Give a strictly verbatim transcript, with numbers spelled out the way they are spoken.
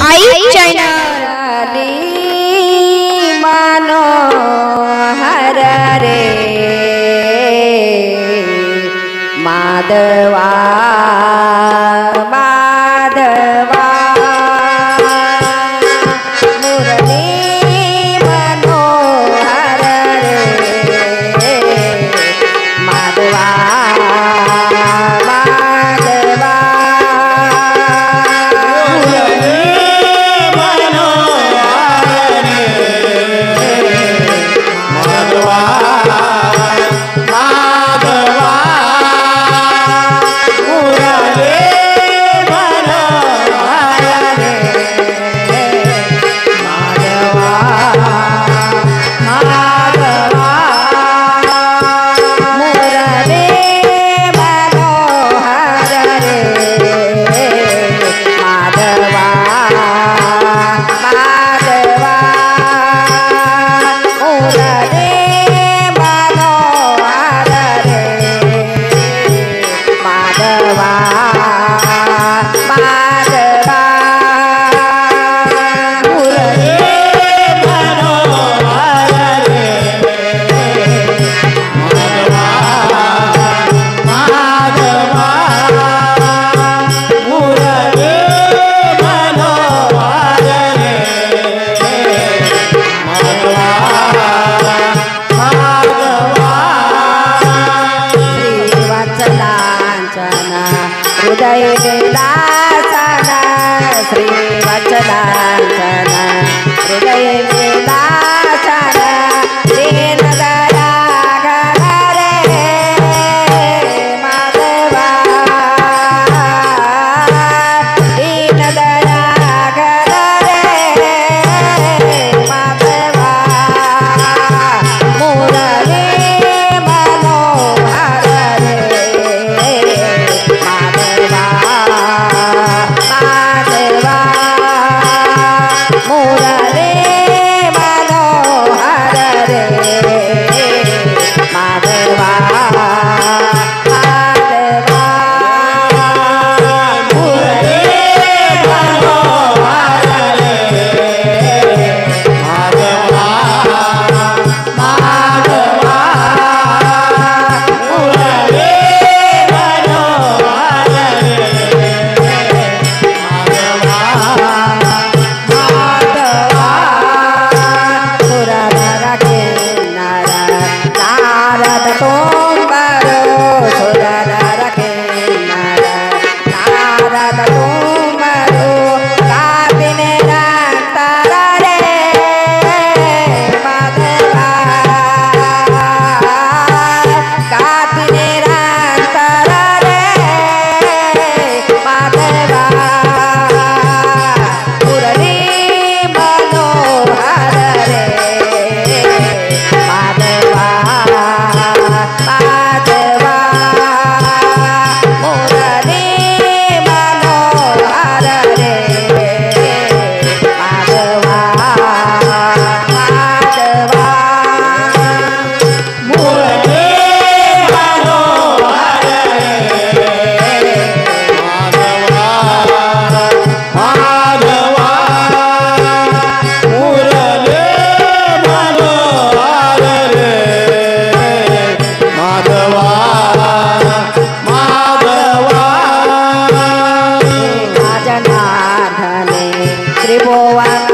आई channel मानो हर रे माधवा माधवा मुरली मनोहर रे माधवा माधवा हृदय विलासना श्री वचनांचना हृदय विलासना दीन दया घर रे माधवा दीन दया घर रे माधवा मुरली मनोहर रे मुरली मनोहर रे माधवा माधवा मुरली मनोहर रे माधवा माधवा मुरली मनोहर नारद तुम्हारो सुरर रखे नर नारद तुम्हारो कातिन रातर रे माधवा कातिन रातर रे माधवा मुरली मनोहर रे माधवा माधवा मुरली मनोहर रे माधवा माधवा मुरली मनोहर रे माधवा माधवा मुरली मनोहर रे माधवा माधवा जनार्दने त्रिभुवन